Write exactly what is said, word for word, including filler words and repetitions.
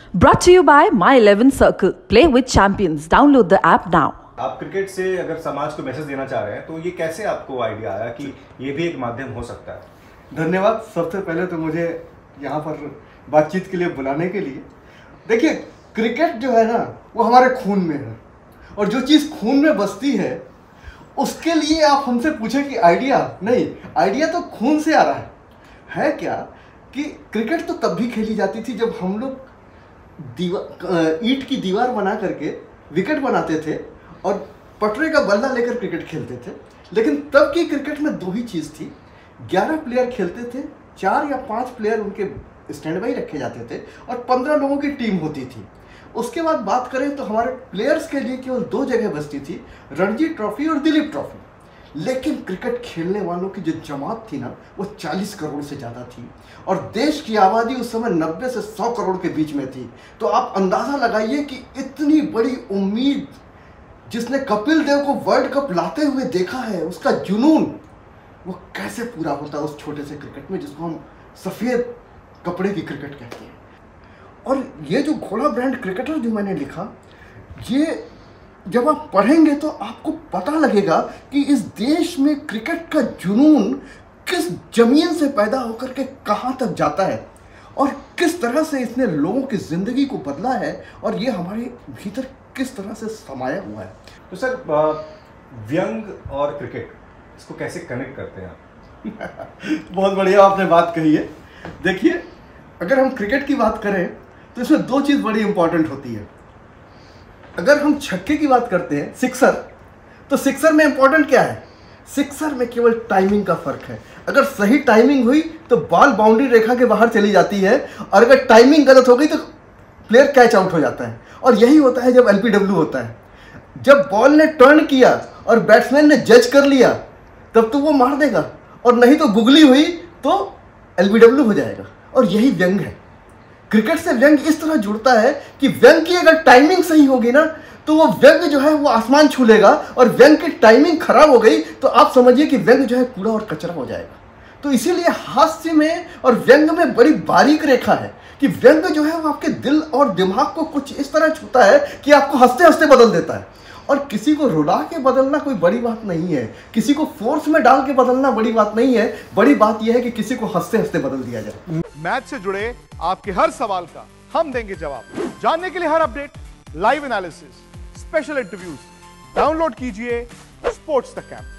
Brought to you by My eleven Circle. Play with champions. Download the app now. आप cricket से अगर समाज को मैसेज देना चाह रहे हैं तो ये कैसे आपको आइडिया आया कि ये भी एक माध्यम हो सकता है? धन्यवाद। सबसे पहले तो मुझे यहाँ पर बातचीत के लिए बुलाने के लिए। देखिए, क्रिकेट जो है ना वो हमारे खून में है, और जो चीज़ खून में बसती है उसके लिए आप हमसे पूछें कि आइडिया नहीं, आइडिया तो खून से आ रहा है। है क्या कि क्रिकेट तो तब भी खेली जाती थी जब हम लोग दीवार ईंट की दीवार बना करके विकेट बनाते थे और पटरे का बल्ला लेकर क्रिकेट खेलते थे। लेकिन तब की क्रिकेट में दो ही चीज़ थी, ग्यारह प्लेयर खेलते थे, चार या पांच प्लेयर उनके स्टैंड बाई रखे जाते थे और पंद्रह लोगों की टीम होती थी। उसके बाद बात करें तो हमारे प्लेयर्स के लिए केवल दो जगह बचती थी, रणजी ट्रॉफी और दिलीप ट्रॉफी। लेकिन क्रिकेट खेलने वालों की जो जमात थी ना वो चालीस करोड़ से ज़्यादा थी, और देश की आबादी उस समय नब्बे से सौ करोड़ के बीच में थी। तो आप अंदाज़ा लगाइए कि इतनी बड़ी उम्मीद जिसने कपिल देव को वर्ल्ड कप लाते हुए देखा है, उसका जुनून वो कैसे पूरा होता है उस छोटे से क्रिकेट में जिसको हम सफ़ेद कपड़े की क्रिकेट कहते हैं। और ये जो घोड़ा ब्रांड क्रिकेटर जो मैंने लिखा, ये जब आप पढ़ेंगे तो आपको पता लगेगा कि इस देश में क्रिकेट का जुनून किस जमीन से पैदा होकर के कहाँ तक जाता है और किस तरह से इसने लोगों की ज़िंदगी को बदला है, और ये हमारे भीतर किस तरह से समाया हुआ है। तो सर, व्यंग और क्रिकेट इसको कैसे कनेक्ट करते हैं आप? बहुत बढ़िया आपने बात कही है। देखिए, अगर हम क्रिकेट की बात करें तो इसमें दो चीज़ बड़ी इंपॉर्टेंट होती है। अगर हम छक्के की बात करते हैं, सिक्सर, तो सिक्सर में इंपॉर्टेंट क्या है? सिक्सर में केवल टाइमिंग का फर्क है। अगर सही टाइमिंग हुई तो बॉल बाउंड्री रेखा के बाहर चली जाती है, और अगर टाइमिंग गलत हो गई तो प्लेयर कैच आउट हो जाता है। और यही होता है जब एलबीडब्ल्यू होता है। जब बॉल ने टर्न किया और बैट्समैन ने जज कर लिया तब तो वो मार देगा, और नहीं तो गुगली हुई तो एलबीडब्ल्यू हो जाएगा। और यही व्यंग है। क्रिकेट से व्यंग इस तरह जुड़ता है कि व्यंग की अगर टाइमिंग सही होगी ना तो वो व्यंग जो है वो आसमान छू लेगा, और व्यंग की टाइमिंग खराब हो गई तो आप समझिए कि व्यंग जो है कूड़ा और कचरा हो जाएगा। तो इसीलिए हास्य में और व्यंग में बड़ी बारीक रेखा है कि व्यंग जो है वो आपके दिल और दिमाग को कुछ इस तरह छूता है कि आपको हंसते हंसते बदल देता है। और किसी को रुला के बदलना कोई बड़ी बात नहीं है, किसी को फोर्स में डाल के बदलना बड़ी बात नहीं है। बड़ी बात यह है कि किसी को हंसते हंसते बदल दिया जाए। मैच से जुड़े आपके हर सवाल का हम देंगे जवाब। जानने के लिए हर update, live analysis, special interviews, download कीजिए स्पोर्ट्स तक ऐप।